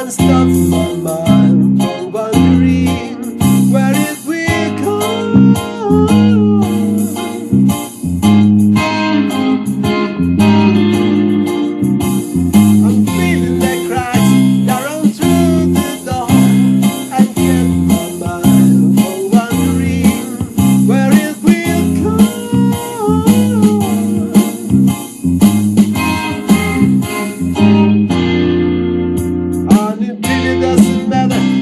can't stop my mind from wondering where it will go. I'm feeling like cracks that run through the door and get my mind from wondering where it will go. And it really doesn't matter